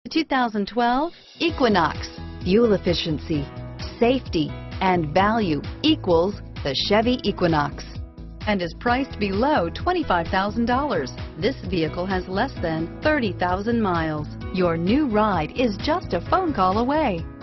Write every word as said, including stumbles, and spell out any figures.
two thousand twelve Equinox. Fuel efficiency, safety, and value equals the Chevy Equinox, and is priced below twenty-five thousand dollars. This vehicle has less than thirty thousand miles. Your new ride is just a phone call away.